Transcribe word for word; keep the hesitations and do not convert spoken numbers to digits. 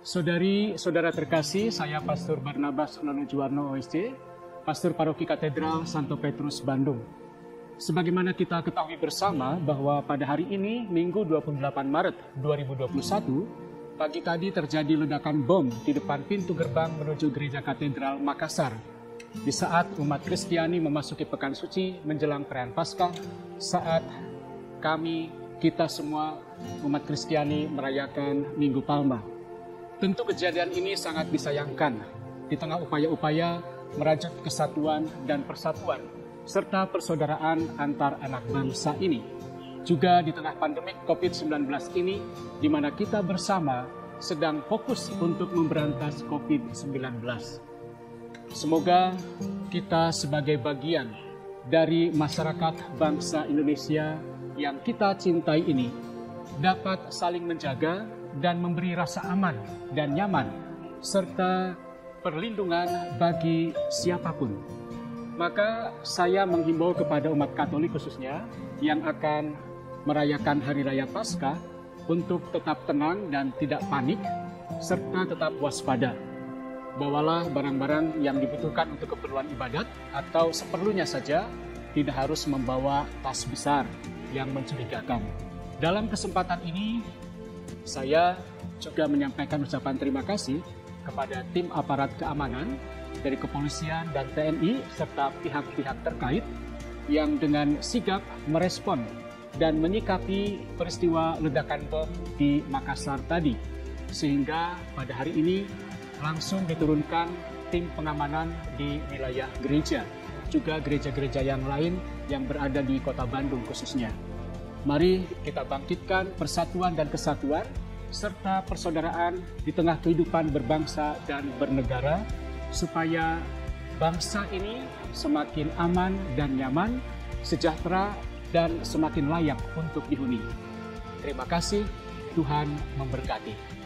Saudari-saudara terkasih, saya Pastor Barnabas Nonojuwarno O S C, Pastor Paroki Katedral Santo Petrus Bandung. Sebagaimana kita ketahui bersama bahwa pada hari ini, Minggu dua puluh delapan Maret dua ribu dua puluh satu, pagi tadi terjadi ledakan bom di depan pintu gerbang menuju Gereja Katedral Makassar. Di saat umat Kristiani memasuki Pekan Suci menjelang perayaan Paskah, saat kami, kita semua umat Kristiani merayakan Minggu Palma. Tentu kejadian ini sangat disayangkan di tengah upaya-upaya merajut kesatuan dan persatuan serta persaudaraan antar anak bangsa ini. Juga di tengah pandemik covid sembilan belas ini, di mana kita bersama sedang fokus untuk memberantas covid sembilan belas. Semoga kita sebagai bagian dari masyarakat bangsa Indonesia yang kita cintai ini dapat saling menjaga dan memberi rasa aman dan nyaman, serta perlindungan bagi siapapun. Maka saya menghimbau kepada umat Katolik khususnya yang akan merayakan Hari Raya Paskah untuk tetap tenang dan tidak panik, serta tetap waspada. Bawalah barang-barang yang dibutuhkan untuk keperluan ibadat atau seperlunya saja, tidak harus membawa tas besar yang mencurigakan. Dalam kesempatan ini, saya juga menyampaikan ucapan terima kasih kepada tim aparat keamanan dari kepolisian dan T N I serta pihak-pihak terkait yang dengan sigap merespon dan menyikapi peristiwa ledakan bom di Makassar tadi. Sehingga pada hari ini langsung diturunkan tim pengamanan di wilayah gereja, juga gereja-gereja yang lain yang berada di Kota Bandung khususnya. Mari kita bangkitkan persatuan dan kesatuan serta persaudaraan di tengah kehidupan berbangsa dan bernegara supaya bangsa ini semakin aman dan nyaman, sejahtera dan semakin layak untuk dihuni. Terima kasih, Tuhan memberkati.